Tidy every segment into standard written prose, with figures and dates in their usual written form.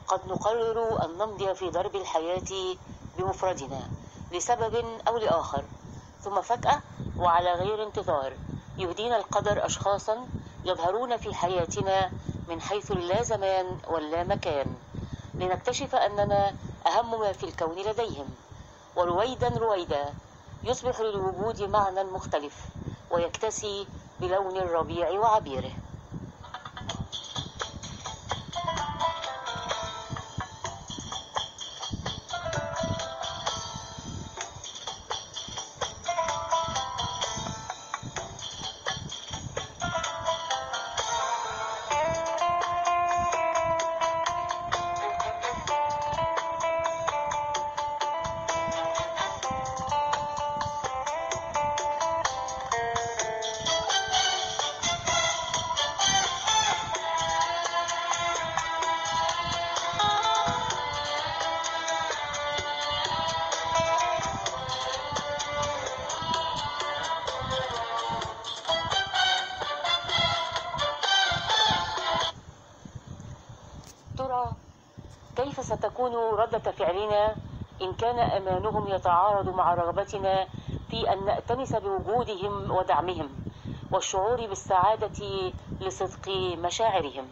قد نقرر أن نمضي في درب الحياة بمفردنا لسبب أو لآخر، ثم فجأة وعلى غير انتظار يهدينا القدر أشخاصا يظهرون في حياتنا من حيث اللا زمان واللا مكان، لنكتشف أننا أهم ما في الكون لديهم، ورويدا رويدا يصبح للوجود معنى مختلف ويكتسي بلون الربيع وعبيره. ترى كيف ستكون ردة فعلنا إن كان أمانهم يتعارض مع رغبتنا في أن نأتمس بوجودهم ودعمهم والشعور بالسعادة لصدق مشاعرهم؟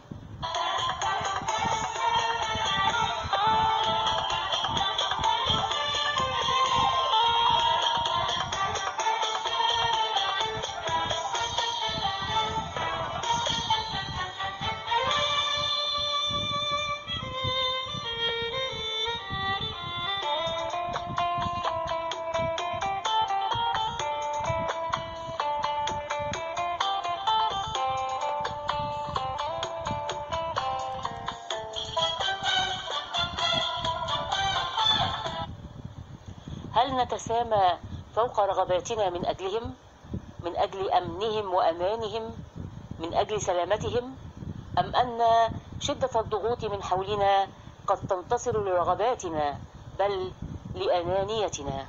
هل نتسامى فوق رغباتنا من أجلهم، من أجل أمنهم وأمانهم، من أجل سلامتهم، أم أن شدة الضغوط من حولنا قد تنتصر لرغباتنا بل لأنانيتنا؟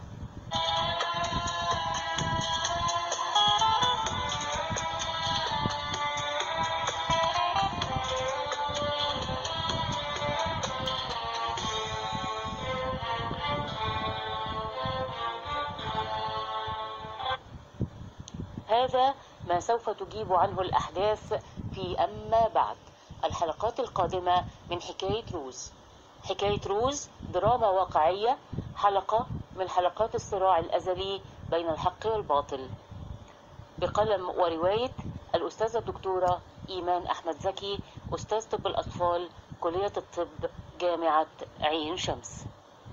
هذا ما سوف تجيب عنه الأحداث في أما بعد الحلقات القادمة من حكاية روز. حكاية روز دراما واقعية، حلقة من حلقات الصراع الأزلي بين الحق والباطل، بقلم ورواية الأستاذة الدكتورة إيمان أحمد زكي، أستاذ طب الأطفال، كلية الطب، جامعة عين شمس.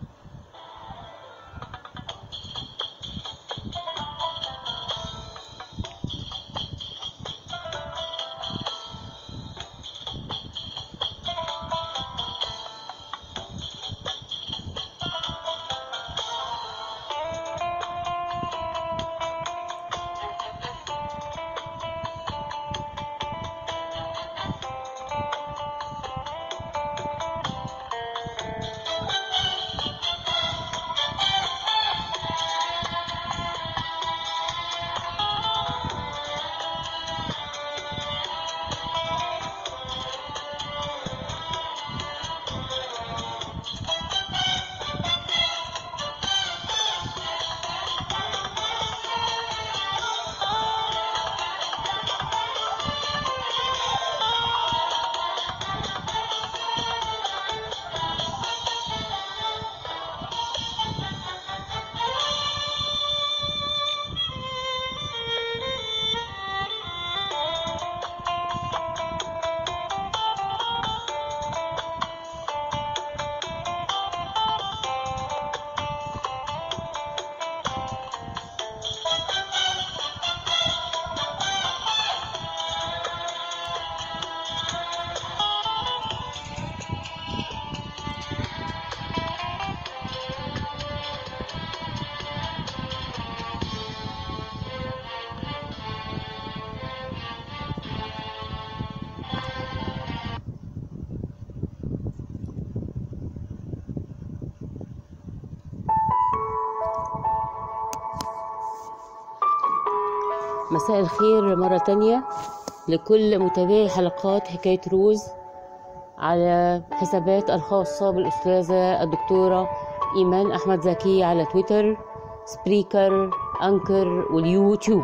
مساء الخير مرة تانية لكل متابعي حلقات حكاية روز على حسابات الخاصة بالأستاذة الدكتورة إيمان أحمد زكي على تويتر، سبريكر، أنكر، واليوتيوب.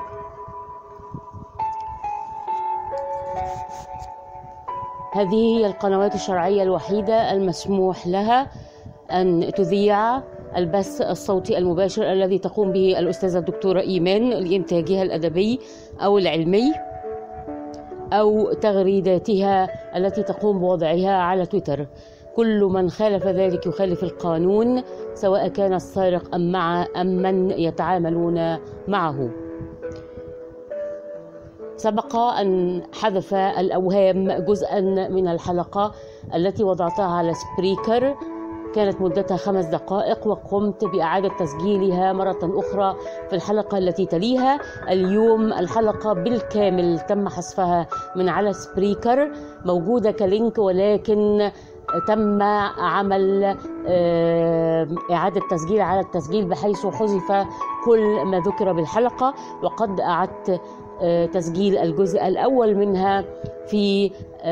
هذه هي القنوات الشرعية الوحيدة المسموح لها أن تذيع البث الصوتي المباشر الذي تقوم به الأستاذة الدكتورة إيمان لإنتاجها الأدبي أو العلمي، أو تغريداتها التي تقوم بوضعها على تويتر. كل من خالف ذلك يخالف القانون، سواء كان السارق أم من يتعاملون معه. سبق أن حذف الأوهام جزءا من الحلقة التي وضعتها على سبريكر، كانت مدتها 5 دقائق، وقمت بإعادة تسجيلها مرة أخرى في الحلقة التي تليها. اليوم الحلقة بالكامل تم حذفها من على سبريكر، موجودة كلينك، ولكن تم عمل إعادة تسجيل على التسجيل بحيث حذف كل ما ذكر بالحلقة، وقد أعدت تسجيل الجزء الأول منها في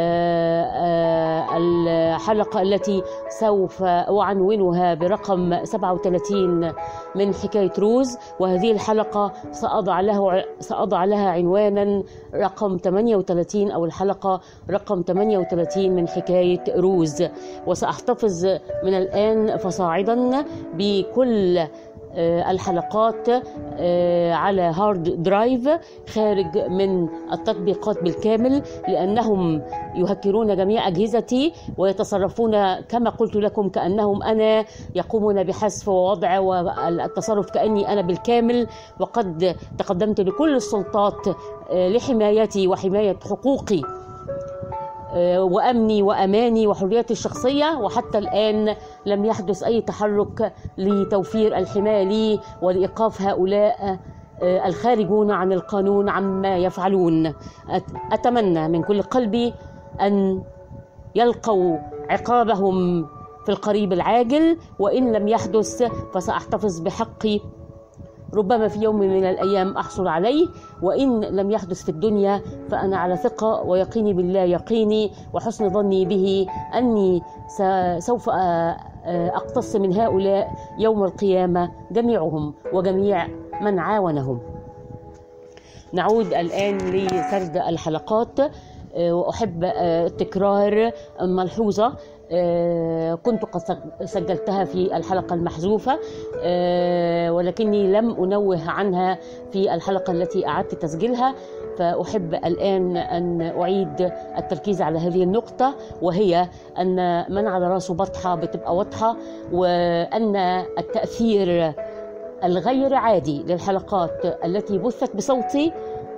الحلقة التي سوف أعنونها برقم 37 من حكاية روز، وهذه الحلقة سأضع لها عنوانا رقم 38 أو الحلقة رقم 38 من حكاية روز. وسأحتفظ من الآن فصاعدا بكل الحلقات على هارد درايف خارج من التطبيقات بالكامل، لأنهم يهكرون جميع أجهزتي ويتصرفون كما قلت لكم كأنهم أنا، يقومون بحذف ووضع والتصرف كأني أنا بالكامل. وقد تقدمت لكل السلطات لحمايتي وحماية حقوقي وأمني وأماني وحرياتي الشخصية، وحتى الآن لم يحدث أي تحرك لتوفير الحماية لي ولإيقاف هؤلاء الخارجون عن القانون عما يفعلون. أتمنى من كل قلبي أن يلقوا عقابهم في القريب العاجل، وإن لم يحدث فسأحتفظ بحقي، ربما في يوم من الأيام أحصل عليه، وإن لم يحدث في الدنيا فأنا على ثقة ويقيني بالله يقيني وحسن ظني به أني سوف أقتص من هؤلاء يوم القيامة جميعهم وجميع من عاونهم. نعود الآن لسرد الحلقات، وأحب تكرار ملحوظة كنت قد سجلتها في الحلقة المحذوفة، ولكني لم أنوه عنها في الحلقة التي أعدت تسجيلها، فأحب الآن أن أعيد التركيز على هذه النقطة، وهي أن من على رأسه بطحة بتبقى واضحة، وأن التأثير الغير عادي للحلقات التي بثت بصوتي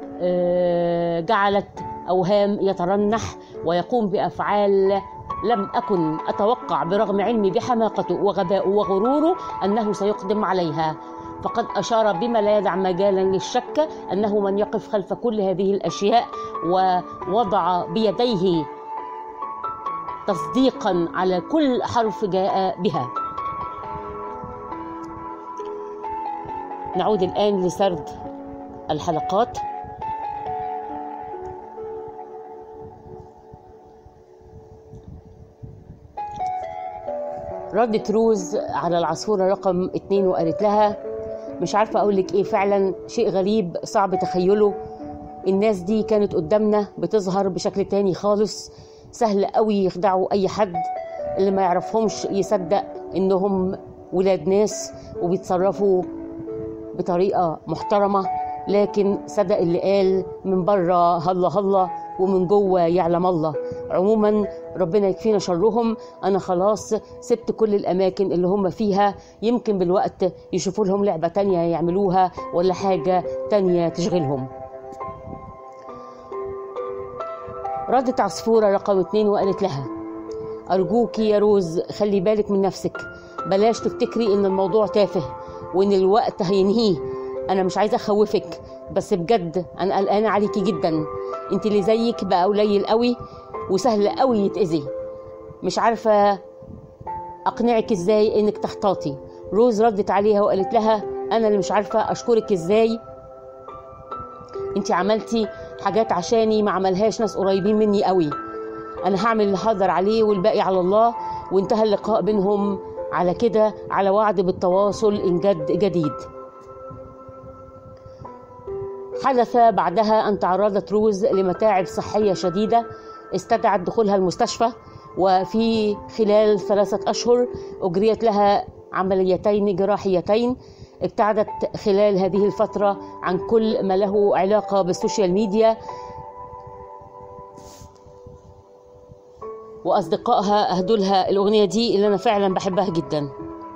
جعلت أوهام يترنح ويقوم بأفعال لم أكن أتوقع برغم علمي بحماقته وغبائه وغروره أنه سيقدم عليها. فقد أشار بما لا يدع مجالا للشك أنه من يقف خلف كل هذه الأشياء ووضع بيديه تصديقا على كل حرف جاء بها. نعود الآن لسرد الحلقات. ردت روز على العصفورة رقم 2 وقالت لها: مش عارفة أقولك إيه، فعلا شيء غريب صعب تخيله. الناس دي كانت قدامنا بتظهر بشكل تاني خالص، سهل قوي يخدعوا أي حد، اللي ما يعرفهمش يصدق إنهم ولاد ناس وبيتصرفوا بطريقة محترمة، لكن صدق اللي قال من بره هلا هلا ومن جوه يعلم الله. عموما ربنا يكفينا شرهم. أنا خلاص سبت كل الأماكن اللي هم فيها، يمكن بالوقت يشوفوا لهم لعبة تانية يعملوها ولا حاجة تانية تشغلهم. ردت عصفورة رقم 2 وقالت لها: أرجوكي يا روز خلي بالك من نفسك، بلاش تفتكري إن الموضوع تافه وإن الوقت هينهيه. أنا مش عايزة أخوفك، بس بجد أنا قلقانة عليكي جدا. انت اللي زيك بقى قليل قوي وسهل قوي يتأذي. مش عارفة أقنعك إزاي إنك تحتاطي. روز ردت عليها وقالت لها: أنا اللي مش عارفة أشكرك إزاي. انت عملتي حاجات عشاني ما عملهاش ناس قريبين مني قوي. أنا هعمل اللي هقدر عليه والباقي على الله. وانتهى اللقاء بينهم على كده، على وعد بالتواصل إن جد جديد. حدث بعدها أن تعرضت روز لمتاعب صحية شديدة استدعت دخولها المستشفى، وفي خلال 3 أشهر أجريت لها عمليتين جراحيتين. ابتعدت خلال هذه الفترة عن كل ما له علاقة بالسوشيال ميديا، وأصدقائها أهدوا لها الأغنية دي اللي أنا فعلا بحبها جدا.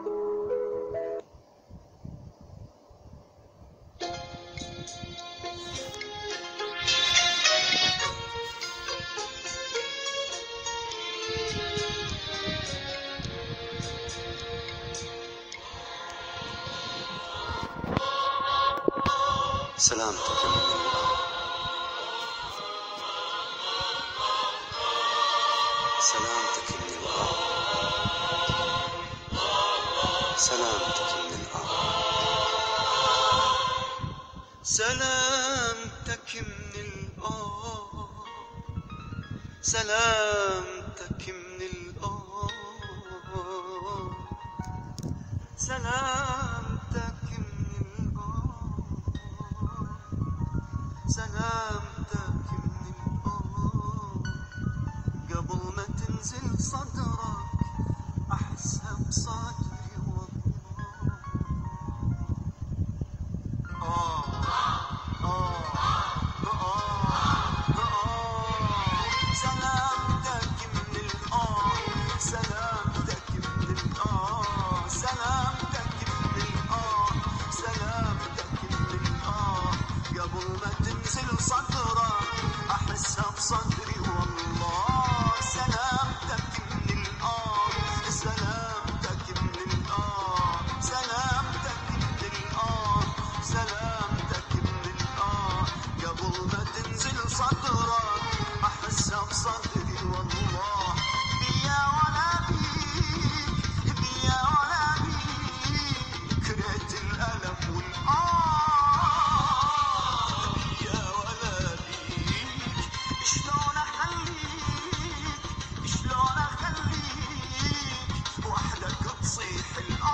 سلامتك من الآن، سلامتك من الآن، سلامتك من الآن، سلامتك من الآن، سلامتك من الآن، سلامتك سلامتك من الآن، قبل ما تنزل صدرك أحسها بصدري والله. سلامتك من الآن، سلامتك من الآن، سلامتك من الآن، سلامتك من الآن، قبل ما تنزل صدرك أحسها بصدري والله. سلامتك من الآن، سلامتك من الآن، سلامتك من الآن، سلامتك من الآن، قبل ما تنزل صدرك أحسها بصدري والله. بيا ولا بيك، بيا ولا بيك، كرهت الألم والآه. بيا ولا بيك، شلون أخليك، شلون أخليك وحدك تصيح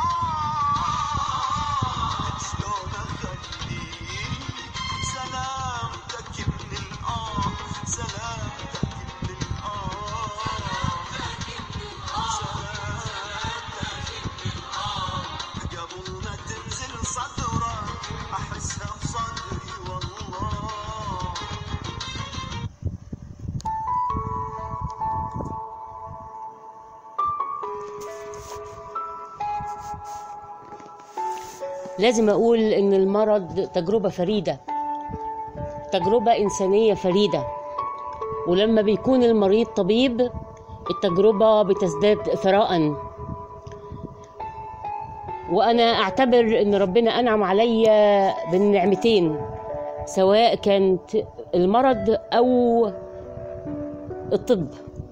الآه. شلون أخليك، سلامتك من الآن، سلامتك من الآن، سلامتك قبل ما تنزل صدرك أحسها بصدري والله. لازم أقول إن المرض تجربة فريدة، تجربة إنسانية فريدة، ولما بيكون المريض طبيب التجربة بتزداد ثراء. وأنا أعتبر إن ربنا أنعم عليا بالنعمتين، سواء كانت المرض أو الطب.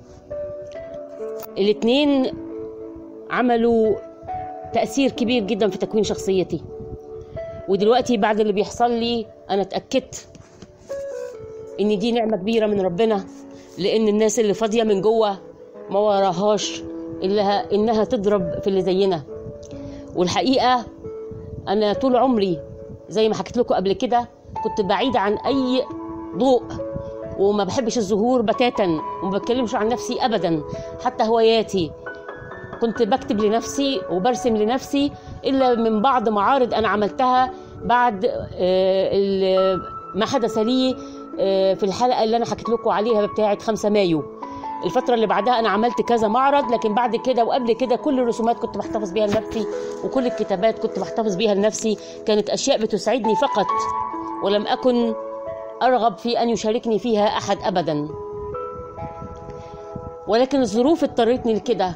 الاتنين عملوا تأثير كبير جدا في تكوين شخصيتي. ودلوقتي بعد اللي بيحصل لي أنا اتأكدت إن دي نعمة كبيرة من ربنا، لأن الناس اللي فاضية من جوه ما وراهاش إلا إنها تضرب في اللي زينا. والحقيقة أنا طول عمري زي ما حكيت لكم قبل كده كنت بعيدة عن أي ضوء، وما بحبش الظهور بتاتا، وما بتكلمش عن نفسي أبدا. حتى هواياتي كنت بكتب لنفسي وبرسم لنفسي، إلا من بعض معارض أنا عملتها بعد ما حدث لي في الحلقة اللي أنا حكيت لكم عليها بتاعة 5 مايو. الفترة اللي بعدها أنا عملت كذا معرض، لكن بعد كده وقبل كده كل الرسومات كنت بحتفظ بيها لنفسي، وكل الكتابات كنت بحتفظ بيها لنفسي. كانت أشياء بتسعدني فقط، ولم أكن أرغب في أن يشاركني فيها أحد أبدا. ولكن الظروف اضطرتني لكده.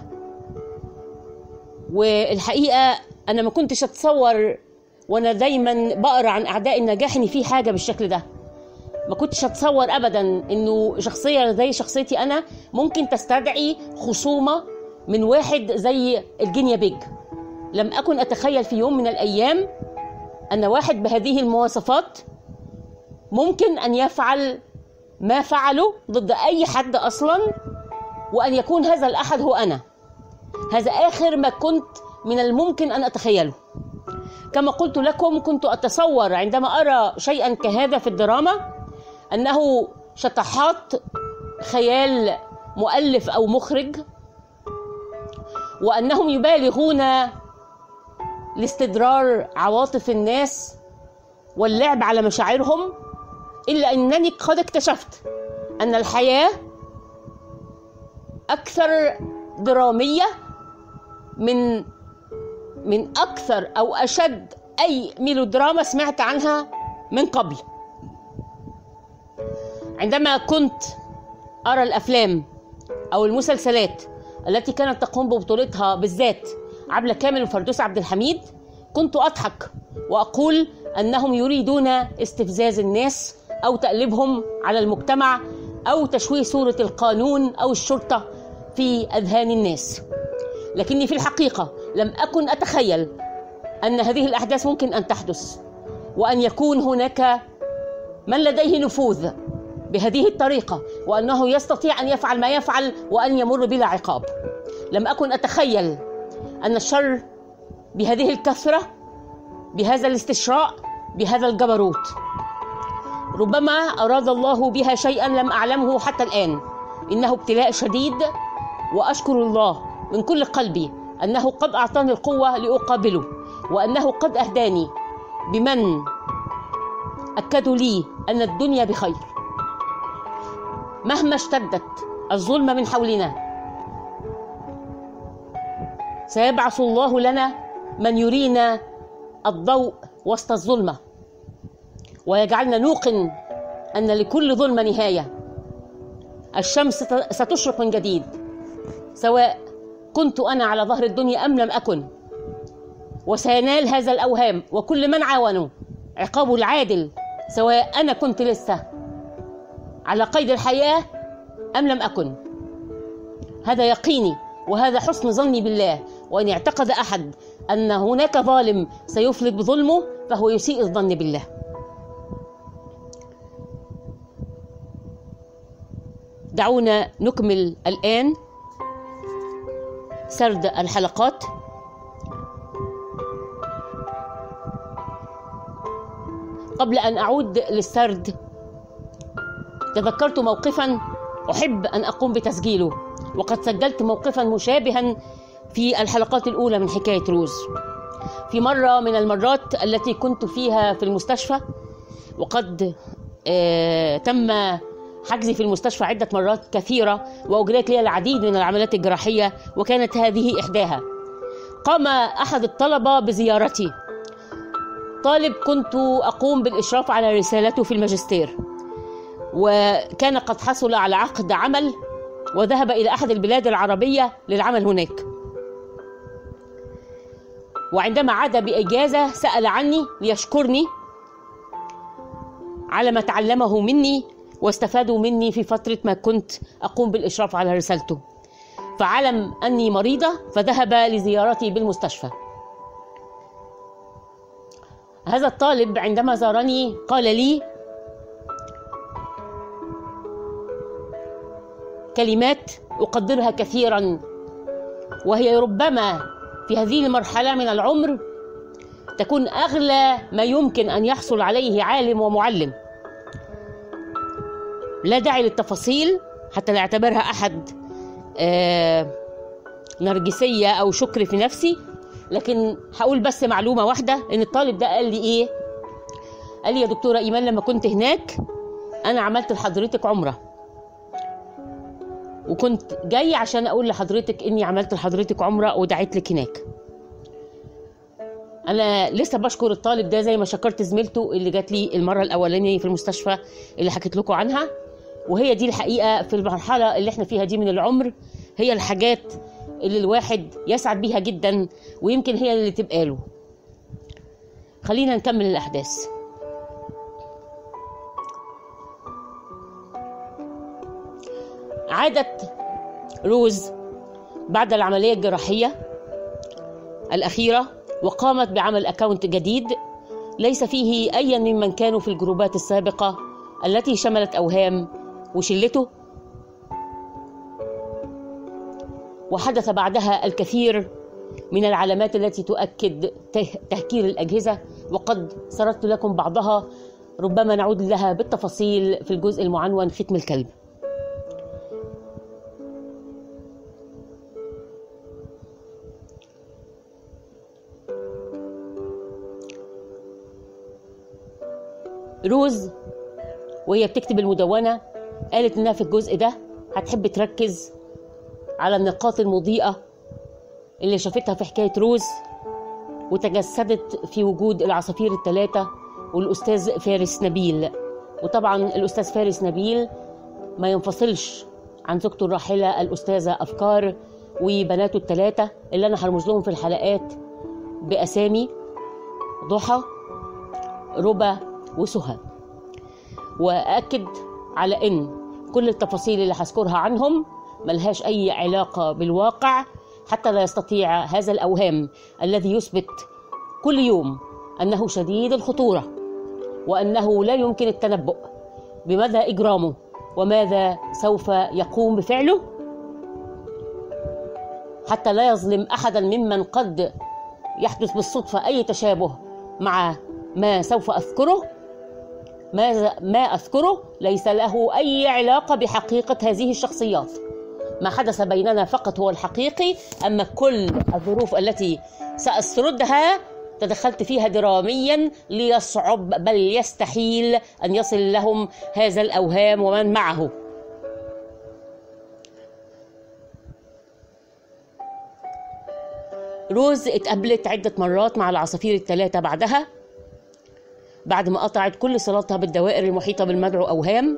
والحقيقة أنا ما كنتش أتصور، وأنا دايما بقرأ عن أعداء النجاح، إن في حاجة بالشكل ده. ما كنتش أتصور أبدا إنه شخصية زي شخصيتي أنا ممكن تستدعي خصومة من واحد زي الجينيا بيج. لم أكن أتخيل في يوم من الأيام أن واحد بهذه المواصفات ممكن أن يفعل ما فعله ضد أي حد أصلا وأن يكون هذا الأحد هو أنا. هذا آخر ما كنت من الممكن أن أتخيله. كما قلت لكم، كنت أتصور عندما أرى شيئا كهذا في الدراما أنه شطحات خيال مؤلف أو مخرج، وأنهم يبالغون لاستدرار عواطف الناس واللعب على مشاعرهم، إلا أنني قد اكتشفت أن الحياة أكثر درامية من أكثر أو أشد أي ميلودراما سمعت عنها من قبل. عندما كنت أرى الأفلام أو المسلسلات التي كانت تقوم ببطولتها بالذات عبلة كامل وفردوس عبد الحميد، كنت أضحك وأقول أنهم يريدون استفزاز الناس أو تقليبهم على المجتمع أو تشويه صورة القانون أو الشرطة في أذهان الناس. لكني في الحقيقة لم أكن أتخيل أن هذه الأحداث ممكن أن تحدث، وأن يكون هناك من لديه نفوذ بهذه الطريقة، وأنه يستطيع أن يفعل ما يفعل وأن يمر بلا عقاب. لم أكن أتخيل أن الشر بهذه الكثرة، بهذا الاستشراء، بهذا الجبروت. ربما أراد الله بها شيئا لم أعلمه حتى الآن. إنه ابتلاء شديد، وأشكر الله من كل قلبي أنه قد أعطاني القوة لأقابله، وأنه قد أهداني بمن أكدوا لي أن الدنيا بخير. مهما اشتدت الظلم من حولنا، سيبعث الله لنا من يرينا الضوء وسط الظلمة، ويجعلنا نوقن أن لكل ظلمة نهاية. الشمس ستشرق من جديد، سواء كنت أنا على ظهر الدنيا أم لم أكن، وسينال هذا الأوهام وكل من عاونوا عقابه العادل، سواء أنا كنت لسه على قيد الحياة أم لم أكن. هذا يقيني وهذا حسن ظني بالله. وإن اعتقد أحد أن هناك ظالم سيفلت بظلمه فهو يسيء الظن بالله. دعونا نكمل الآن سرد الحلقات. قبل أن أعود للسرد، تذكرت موقفا أحب أن أقوم بتسجيله، وقد سجلت موقفا مشابها في الحلقات الأولى من حكاية روز. في مرة من المرات التي كنت فيها في المستشفى، وقد تم حجزي في المستشفى عدة مرات كثيرة، وأجريت لي العديد من العمليات الجراحية، وكانت هذه إحداها. قام أحد الطلبة بزيارتي، طالب كنت أقوم بالإشراف على رسالته في الماجستير، وكان قد حصل على عقد عمل وذهب إلى أحد البلاد العربية للعمل هناك. وعندما عاد بإجازة سأل عني ليشكرني على ما تعلمه مني واستفادوا مني في فترة ما كنت أقوم بالإشراف على رسالته، فعلم أني مريضة فذهب لزيارتي بالمستشفى. هذا الطالب عندما زارني قال لي كلمات أقدرها كثيرا، وهي ربما في هذه المرحلة من العمر تكون أغلى ما يمكن أن يحصل عليه عالم ومعلم. لا داعي للتفاصيل حتى لا يعتبرها أحد نرجسية أو شكر في نفسي، لكن هقول بس معلومة واحدة، إن الطالب ده قال لي إيه؟ قال لي يا دكتورة إيمان، لما كنت هناك أنا عملت لحضرتك عمرة، وكنت جاي عشان أقول لحضرتك إني عملت لحضرتك عمرة ودعيت لك هناك. أنا لسه بشكر الطالب ده زي ما شكرت زميلته اللي جات لي المرة الأولانية في المستشفى اللي حكيت لكم عنها. وهي دي الحقيقة في المرحلة اللي احنا فيها دي من العمر، هي الحاجات اللي الواحد يسعد بيها جدا، ويمكن هي اللي تبقى له. خلينا نكمل الأحداث. عادت روز بعد العملية الجراحية الأخيرة، وقامت بعمل أكاونت جديد ليس فيه أي ممن كانوا في الجروبات السابقة التي شملت أوهام وشلته وحدث بعدها الكثير من العلامات التي تؤكد تهكير الأجهزة، وقد سردت لكم بعضها، ربما نعود لها بالتفاصيل في الجزء المعنون ختم الكلب. روز وهي بتكتب المدونة قالت إنها في الجزء ده هتحب تركز على النقاط المضيئة اللي شافتها في حكاية روز، وتجسدت في وجود العصافير الثلاثة والأستاذ فارس نبيل. وطبعا الأستاذ فارس نبيل ما ينفصلش عن زوجته الراحلة الأستاذة أفكار وبناته الثلاثة اللي أنا هرمز لهم في الحلقات بأسامي ضحى، ربا، وسهى. وأكد على إن كل التفاصيل اللي هذكرها عنهم ملهاش أي علاقة بالواقع، حتى لا يستطيع هذا الأوهام الذي يثبت كل يوم أنه شديد الخطورة وأنه لا يمكن التنبؤ بمدى إجرامه وماذا سوف يقوم بفعله، حتى لا يظلم أحدا ممن قد يحدث بالصدفة أي تشابه مع ما سوف أذكره. ما أذكره ليس له أي علاقة بحقيقة هذه الشخصيات. ما حدث بيننا فقط هو الحقيقي، أما كل الظروف التي سأسردها تدخلت فيها دراميا ليصعب بل يستحيل أن يصل لهم هذا الأوهام ومن معه. روز اتقابلت عدة مرات مع العصافير الثلاثة بعد ما قطعت كل صلاتها بالدوائر المحيطة بالمدعو أوهام.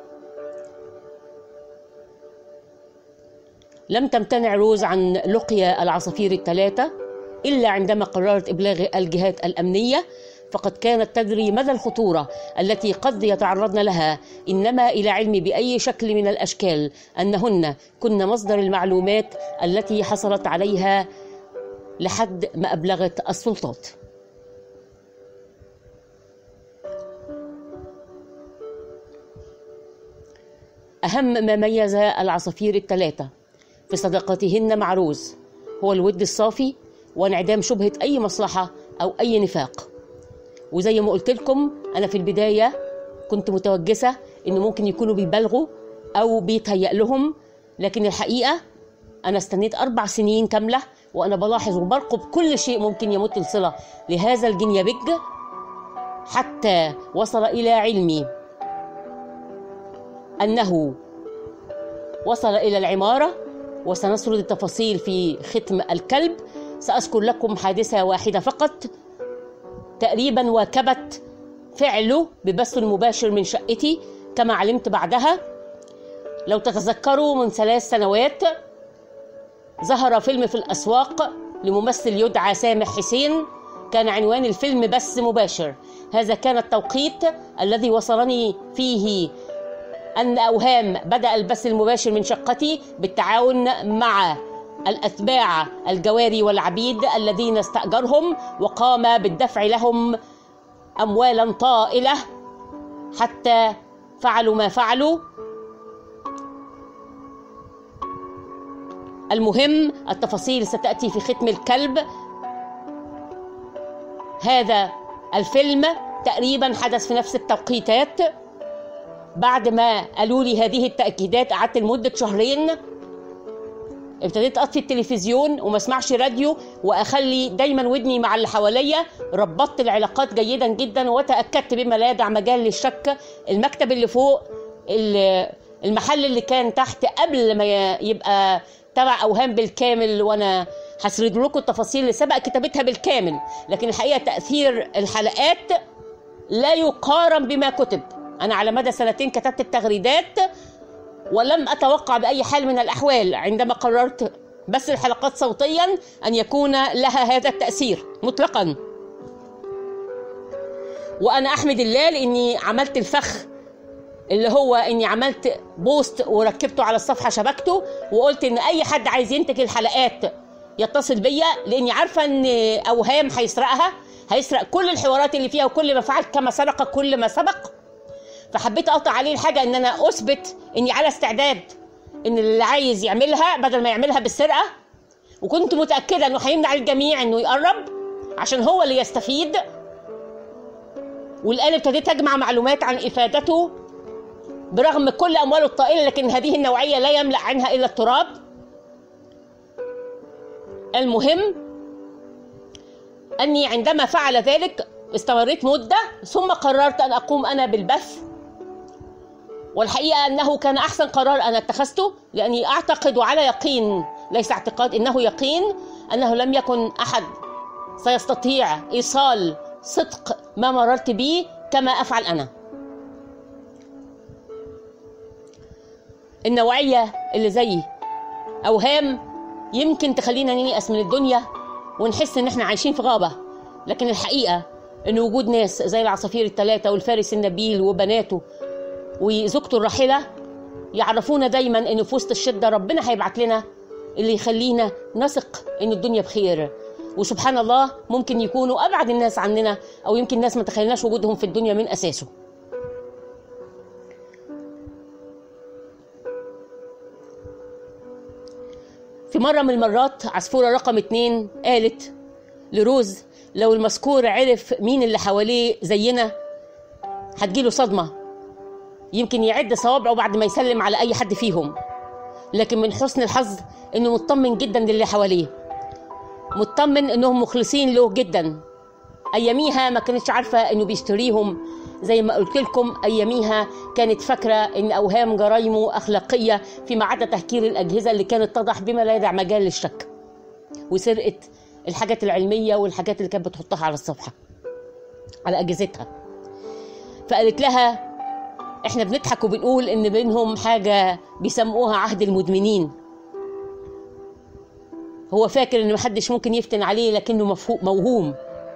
لم تمتنع روز عن لقيا العصافير الثلاثة إلا عندما قررت إبلاغ الجهات الأمنية، فقد كانت تدري مدى الخطورة التي قد يتعرضن لها، إنما إلى علم بأي شكل من الأشكال أنهن كن مصدر المعلومات التي حصلت عليها لحد ما أبلغت السلطات. أهم ما ميز العصافير الثلاثة في صداقتهن مع روز هو الود الصافي وانعدام شبهة أي مصلحة أو أي نفاق. وزي ما قلت لكم أنا في البداية كنت متوجسة إنه ممكن يكونوا بيبالغوا أو بيتهيأ لهم، لكن الحقيقة أنا استنيت 4 سنين كاملة وأنا بلاحظ وبرقب كل شيء ممكن يمت الصلة لهذا الجنيبج حتى وصل إلى علمي أنه وصل إلى العمارة، وسنسرد التفاصيل في ختم الكلب. سأذكر لكم حادثة واحدة فقط تقريبا واكبت فعله ببث مباشر من شقتي كما علمت بعدها. لو تتذكروا من 3 سنوات ظهر فيلم في الأسواق لممثل يدعى سامح حسين، كان عنوان الفيلم بث مباشر. هذا كان التوقيت الذي وصلني فيه أن أوهام بدأ البث المباشر من شقتي بالتعاون مع الأتباع الجواري والعبيد الذين استأجرهم وقام بالدفع لهم أموالا طائلة حتى فعلوا ما فعلوا. المهم التفاصيل ستأتي في ختم الكلب. هذا الفيلم تقريبا حدث في نفس التوقيتات. بعد ما قالوا لي هذه التأكيدات قعدت لمدة 2 شهر ابتديت أطفي التلفزيون وما اسمعش راديو وأخلي دايما ودني مع اللي حواليا. ربطت العلاقات جيدا جدا وتأكدت بما لا يدع مجال للشك. المكتب اللي فوق، المحل اللي كان تحت قبل ما يبقى تبع أوهام بالكامل، وأنا هسرد لكم التفاصيل اللي سبق كتابتها بالكامل، لكن الحقيقة تأثير الحلقات لا يقارن بما كتب. أنا على مدى 2 كتبت التغريدات ولم أتوقع بأي حال من الأحوال عندما قررت بس الحلقات صوتيا أن يكون لها هذا التأثير مطلقا. وأنا أحمد الله لأني عملت الفخ اللي هو أني عملت بوست وركبته على الصفحة، شبكته وقلت أن أي حد عايز ينتج الحلقات يتصل بيا، لأني عارفة أن أوهام هيسرق كل الحوارات اللي فيها وكل ما فعل كما سرق كل ما سبق. فحبيت أقطع عليه الحاجة أن أنا أثبت أني على استعداد ان اللي عايز يعملها بدل ما يعملها بالسرقه، وكنت متاكده انه هيمنع الجميع انه يقرب عشان هو اللي يستفيد. والآن ابتديت اجمع معلومات عن افادته برغم كل امواله الطائله، لكن هذه النوعيه لا يملأ عنها الا التراب. المهم اني عندما فعل ذلك استمريت مده، ثم قررت ان اقوم انا بالبث. والحقيقه انه كان احسن قرار انا اتخذته، لاني اعتقد وعلى يقين، ليس اعتقاد، انه يقين، انه لم يكن احد سيستطيع ايصال صدق ما مررت به كما افعل انا. النوعيه اللي زي اوهام يمكن تخلينا نيأس من الدنيا ونحس ان احنا عايشين في غابه، لكن الحقيقه ان وجود ناس زي العصافير الثلاثه والفارس النبيل وبناته وزوجته الراحله يعرفونا دايما ان في وسط الشده ربنا هيبعت لنا اللي يخلينا نثق ان الدنيا بخير. وسبحان الله ممكن يكونوا ابعد الناس عننا، او يمكن ناس ما تخيلناش وجودهم في الدنيا من اساسه. في مرة من المرات عصفورة رقم 2 قالت لروز لو المذكور عرف مين اللي حواليه زينا هتجيله صدمة، يمكن يعد صوابعه بعد ما يسلم على أي حد فيهم، لكن من حسن الحظ إنه مطمن جدا للي حواليه، مطمن إنهم مخلصين له جدا. أياميها ما كانتش عارفة إنه بيشتريهم، زي ما قلت لكم أياميها كانت فاكرة إن أوهام جرايمه أخلاقية فيما عدا تهكير الأجهزة اللي كانت تضح بما لا يدع مجال للشك، وسرقة الحاجات العلمية والحاجات اللي كانت بتحطها على الصفحة على أجهزتها. فقالت لها إحنا بنضحك وبنقول إن بينهم حاجة بيسموها عهد المدمنين. هو فاكر إن محدش ممكن يفتن عليه لكنه موهوم.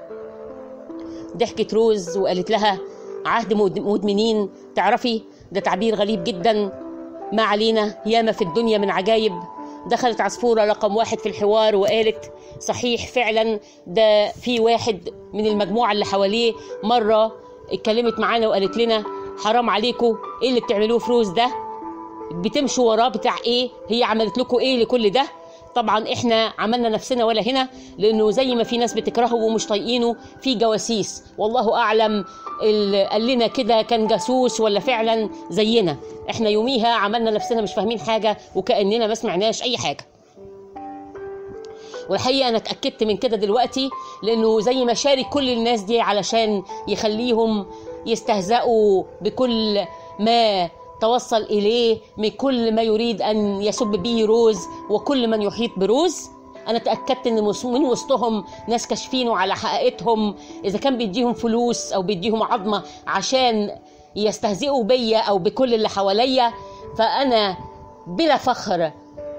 ضحكت روز وقالت لها عهد مدمنين، تعرفي ده تعبير غريب جدا، ما علينا، ياما في الدنيا من عجايب. دخلت عصفورة رقم 1 في الحوار وقالت صحيح فعلا ده في واحد من المجموعة اللي حواليه مرة اتكلمت معانا وقالت لنا حرام عليكم، ايه اللي بتعملوه في روز ده؟ بتمشوا وراه بتاع ايه؟ هي عملت لكم ايه لكل ده؟ طبعا احنا عملنا نفسنا ولا هنا، لانه زي ما في ناس بتكرهه ومش طايقينه في جواسيس، والله اعلم اللي قال لنا كده كان جاسوس ولا فعلا زينا. احنا يوميها عملنا نفسنا مش فاهمين حاجه وكاننا ما سمعناش اي حاجه. والحقيقه انا اتاكدت من كده دلوقتي، لانه زي ما شارك كل الناس دي علشان يخليهم يستهزئوا بكل ما توصل إليه من كل ما يريد أن يسب به روز وكل من يحيط بروز، أنا تأكدت أن من وسطهم ناس كاشفينه على حقيقتهم، إذا كان بيديهم فلوس أو بيديهم عظمة عشان يستهزئوا بيا أو بكل اللي حواليا. فأنا بلا فخر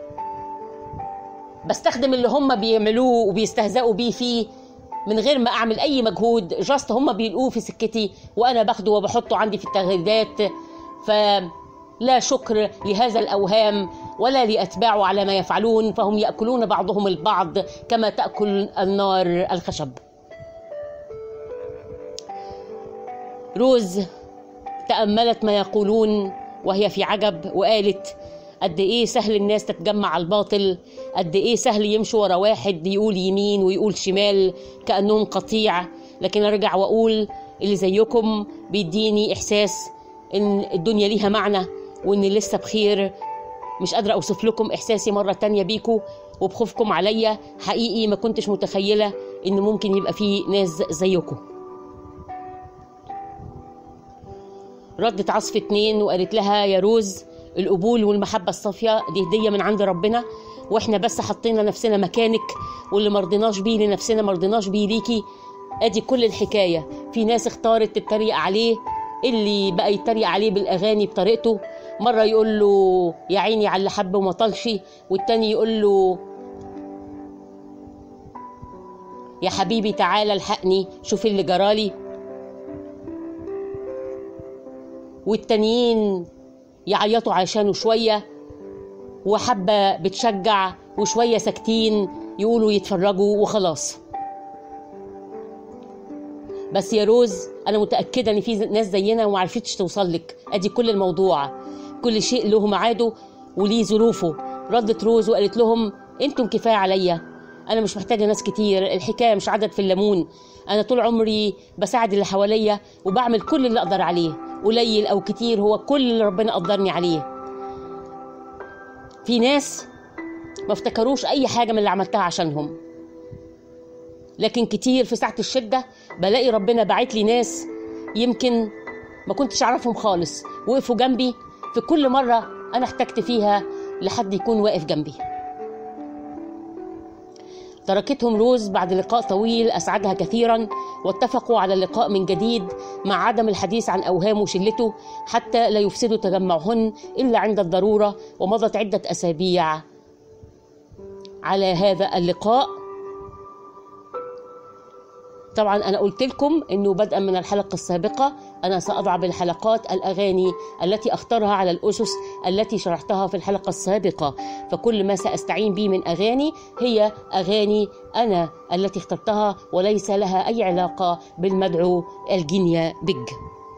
بستخدم اللي هم بيعملوه وبيستهزئوا بيه فيه من غير ما أعمل أي مجهود، جاست هم بيلقوه في سكتي وأنا باخده وبحطه عندي في التغريدات. فلا شكر لهذا الأوهام ولا لأتباعه على ما يفعلون، فهم يأكلون بعضهم البعض كما تأكل النار الخشب. روز تأملت ما يقولون وهي في عجب وقالت قد ايه سهل الناس تتجمع على الباطل، قد ايه سهل يمشوا ورا واحد يقول يمين ويقول شمال كأنهم قطيع. لكن ارجع واقول اللي زيكم بيديني احساس ان الدنيا ليها معنى وان لسه بخير. مش قادرة اوصف لكم احساسي مرة تانية بيكم وبخوفكم عليا، حقيقي ما كنتش متخيلة ان ممكن يبقى في ناس زيكم. ردت عصف 2 وقالت لها يا روز القبول والمحبة الصافية دي هدية من عند ربنا، واحنا بس حطينا نفسنا مكانك، واللي مرضناش بيه لنفسنا مرضناش بيه ليكي. ادي كل الحكاية. في ناس اختارت تتريق عليه، اللي بقى يتريق عليه بالاغاني بطريقته، مرة يقول له يا عيني على اللي حب وما طالش، والتاني يقول له يا حبيبي تعالى الحقني شوف اللي جرالي، والتانيين يعيطوا عشانه شوية وحبة بتشجع وشوية ساكتين يقولوا يتفرجوا وخلاص. بس يا روز أنا متأكدة إن في ناس زينا ومعرفتش توصل لك. أدي كل الموضوع، كل شيء له ميعاده وليه ظروفه. ردت روز وقالت لهم انتم كفاية عليا، انا مش محتاجة ناس كتير، الحكاية مش عدد في الليمون، انا طول عمري بساعد اللي حواليا وبعمل كل اللي اقدر عليه، قليل او كتير هو كل اللي ربنا قدرني عليه. في ناس ما افتكروش اي حاجة من اللي عملتها عشانهم، لكن كتير في ساعة الشدة بلاقي ربنا باعت لي ناس يمكن ما كنتش اعرفهم خالص، وقفوا جنبي في كل مرة انا احتجت فيها لحد يكون واقف جنبي. تركتهم روز بعد لقاء طويل أسعدها كثيرا، واتفقوا على اللقاء من جديد مع عدم الحديث عن أوهام وشلته حتى لا يفسدوا تجمعهن إلا عند الضرورة. ومضت عدة أسابيع على هذا اللقاء. طبعا أنا قلت لكم أنه بدءا من الحلقة السابقة أنا سأضع بالحلقات الأغاني التي أختارها على الأسس التي شرحتها في الحلقة السابقة، فكل ما سأستعين به من أغاني هي أغاني أنا التي اخترتها وليس لها أي علاقة بالمدعو الجينيا بيج.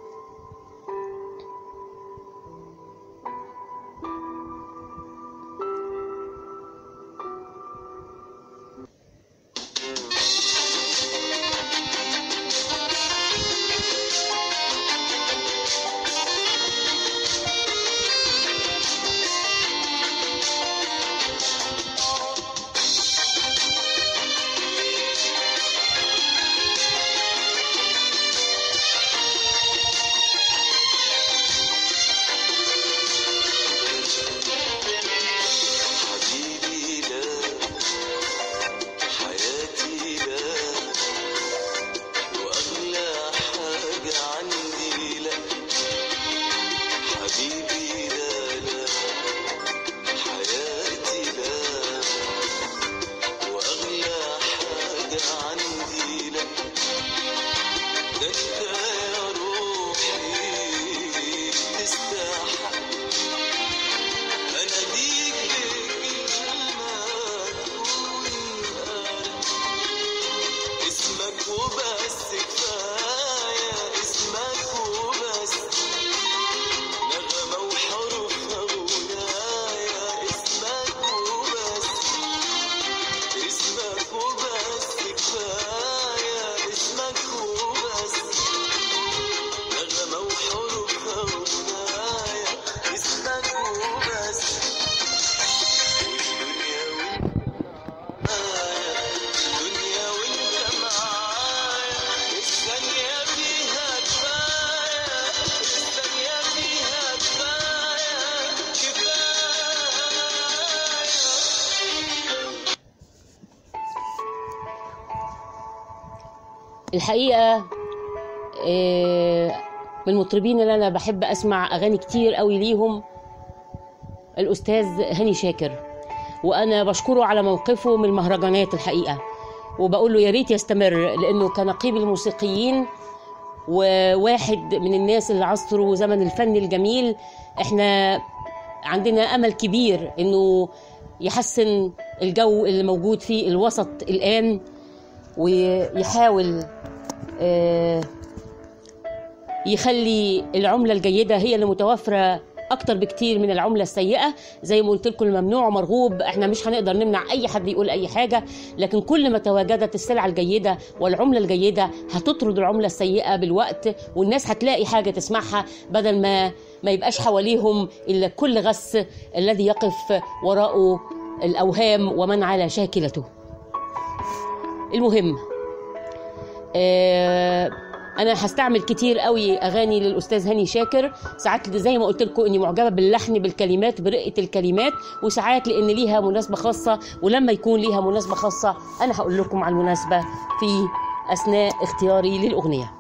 الحقيقة من المطربين اللي أنا بحب أسمع أغاني كتير قوي ليهم الأستاذ هاني شاكر، وأنا بشكره على موقفه من المهرجانات الحقيقة، وبقول له يا ريت يستمر، لأنه كنقيب الموسيقيين وواحد من الناس اللي عصروا زمن الفن الجميل. احنا عندنا أمل كبير إنه يحسن الجو اللي موجود في الوسط الآن، ويحاول يخلي العملة الجيدة هي اللي متوفرة أكتر بكتير من العملة السيئة. زي ما قلت لكم الممنوع ومرغوب، احنا مش هنقدر نمنع أي حد يقول أي حاجة، لكن كل ما تواجدت السلعة الجيدة والعملة الجيدة هتطرد العملة السيئة بالوقت، والناس هتلاقي حاجة تسمعها بدل ما يبقاش حواليهم إلا كل غث الذي يقف وراءه الأوهام ومن على شاكلته. المهم انا هستعمل كتير قوي اغاني للاستاذ هاني شاكر، ساعات زي ما قلت لكم اني معجبه باللحن بالكلمات برقه الكلمات، وساعات لان ليها مناسبه خاصه، ولما يكون ليها مناسبه خاصه انا هقول لكم على المناسبه في اثناء اختياري للاغنيه.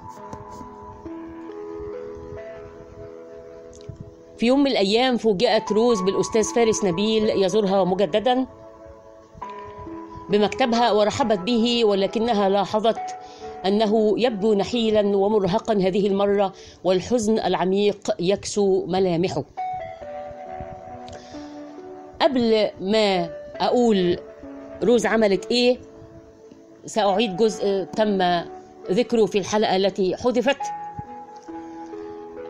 في يوم من الايام فوجئت روز بالاستاذ فارس نبيل يزورها مجددا بمكتبها ورحبت به، ولكنها لاحظت أنه يبدو نحيلا ومرهقا هذه المرة، والحزن العميق يكسو ملامحه. قبل ما أقول روز عملت إيه سأعيد جزء تم ذكره في الحلقة التي حذفت.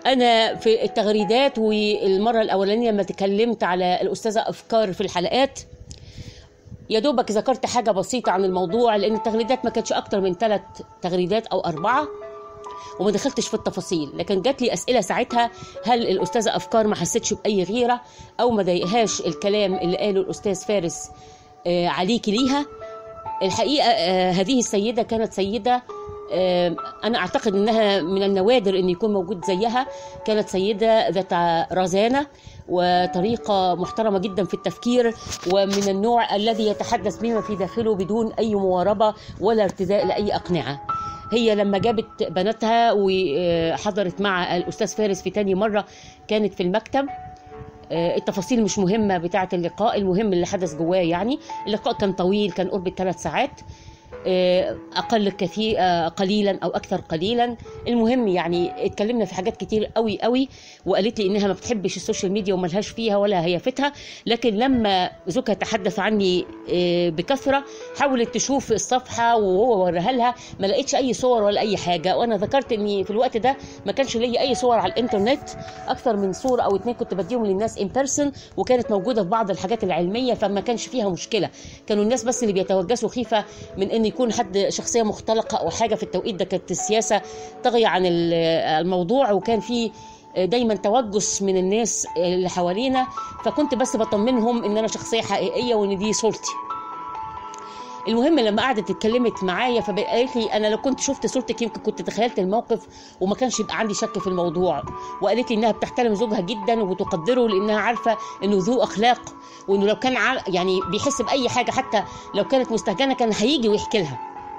أنا في التغريدات والمرة الأولانية لما تكلمت على الأستاذة أفكار في الحلقات يا دوبك ذكرت حاجة بسيطة عن الموضوع، لأن التغريدات ما كانتش أكتر من 3 تغريدات أو 4 وما دخلتش في التفاصيل. لكن جات لي أسئلة ساعتها، هل الأستاذة أفكار ما حسيتش بأي غيرة أو ما ضايقهاش الكلام اللي قاله الأستاذ فارس عليكي ليها؟ الحقيقة هذه السيدة كانت سيدة أنا أعتقد أنها من النوادر أن يكون موجود زيها. كانت سيدة ذات رزانة وطريقة محترمة جدا في التفكير، ومن النوع الذي يتحدث بما في داخله بدون أي مواربة ولا ارتداء لأي أقنعة. هي لما جابت بناتها وحضرت مع الأستاذ فارس في تاني مرة كانت في المكتب. التفاصيل مش مهمة بتاعة اللقاء، المهم اللي حدث جواه. يعني اللقاء كان طويل، كان قرب 3 ساعات، أقل كثير قليلا أو أكثر قليلا. المهم يعني اتكلمنا في حاجات كتير قوي قوي، وقالت لي إنها ما بتحبش السوشيال ميديا وملهاش فيها ولا هيفتها. لكن لما زوجها تحدث عني بكثرة حاولت تشوف الصفحة وهو وريها لها، ما لقيتش أي صور ولا أي حاجة. وأنا ذكرت إني في الوقت ده ما كانش لي أي صور على الإنترنت، أكثر من صورة أو 2 كنت بديهم للناس إن بيرسون، وكانت موجودة في بعض الحاجات العلمية، فما كانش فيها مشكلة. كانوا الناس بس اللي بيتوجسوا خيفة من إن يكون حد شخصية مختلقة أو حاجة. في التوقيت ده كانت السياسة طاغية عن الموضوع، وكان في دايما توجس من الناس اللي حوالينا، فكنت بس بطمنهم إن أنا شخصية حقيقية وإن دي صورتي. المهم لما قعدت اتكلمت معايا فقالت لي أنا لو كنت شفت صورتك يمكن كنت تخيلت الموقف وما كانش يبقى عندي شك في الموضوع. وقالت لي إنها بتحترم زوجها جدا وبتقدره، لأنها عارفة إنه ذو أخلاق، وإنه لو كان يعني بيحس بأي حاجة حتى لو كانت مستهجنة كان هيجي ويحكي لها.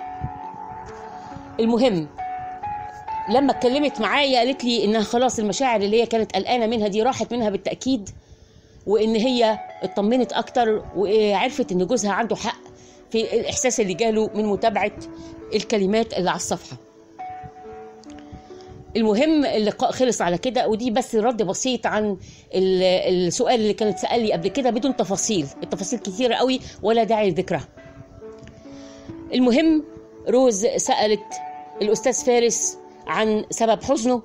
المهم لما اتكلمت معايا قالت لي إنها خلاص المشاعر اللي هي كانت قلقانة منها دي راحت منها بالتأكيد، وإن هي اطمنت أكتر وعرفت إن جوزها عنده حق في الإحساس اللي جاله من متابعة الكلمات اللي على الصفحة. المهم اللقاء خلص على كده، ودي بس رد بسيط عن السؤال اللي كانت سألي قبل كده بدون تفاصيل. التفاصيل كتيرة قوي ولا داعي لذكرها. المهم روز سألت الأستاذ فارس عن سبب حزنه،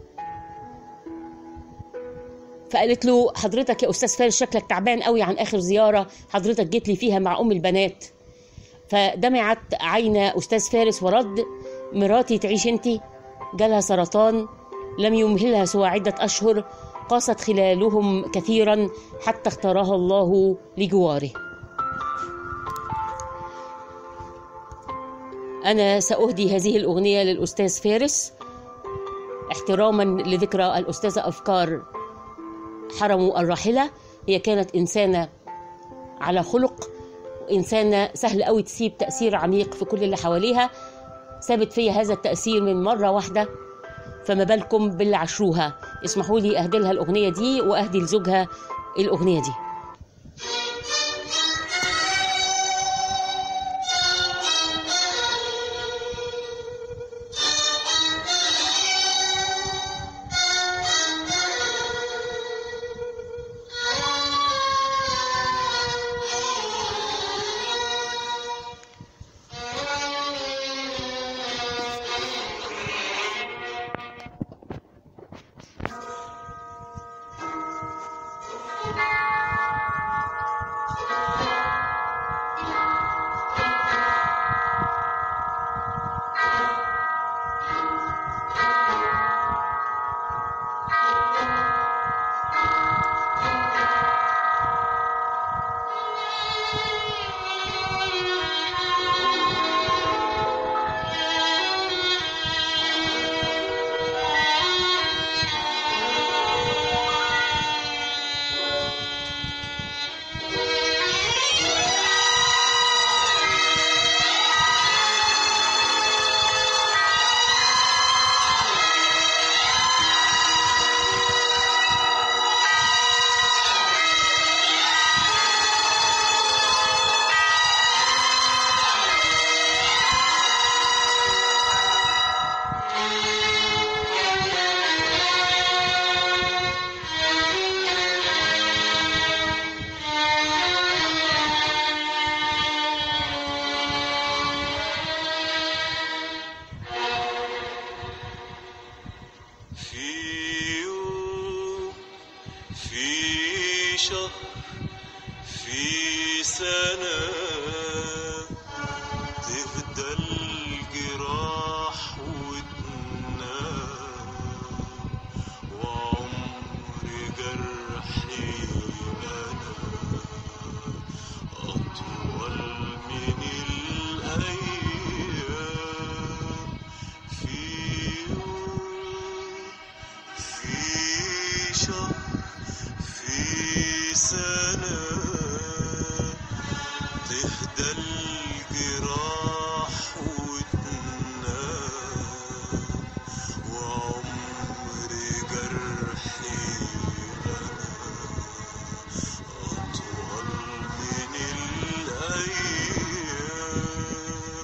فقالت له حضرتك يا أستاذ فارس شكلك تعبان قوي عن آخر زيارة حضرتك جيت لي فيها مع أم البنات. فدمعت عين أستاذ فارس ورد مراتي تعيش انتي، جالها سرطان لم يمهلها سوى 10 أشهر، قاست خلالهم كثيرا حتى اختارها الله لجواره. أنا سأهدي هذه الأغنية للأستاذ فارس احتراما لذكرى الأستاذة أفكار حرموا الراحلة. هي كانت إنسانة على خلق، إنسانة سهل قوي تسيب تأثير عميق في كل اللي حواليها. سابت فيها هذا التأثير من مرة واحدة، فما بالكم باللي عشروها. اسمحوا لي أهدي لها الأغنية دي وأهدي لزوجها الأغنية دي. في سنة تهدى الجراح وتنام، وعمر جرحي أنا أطول من الأيام. في يوم، في شهر، في سنة تهدى الجراح وتنام، وعمر جرحي أنا أطول من الأيام.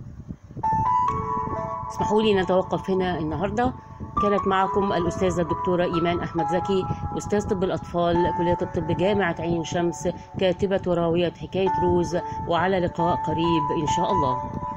اسمحوا لي نتوقف هنا النهارده. كانت معكم الأستاذة الدكتورة إيمان أحمد زكي، أستاذ طب الأطفال، كلية الطب جامعة عين شمس، كاتبة وراوية حكاية روز، وعلى لقاء قريب إن شاء الله.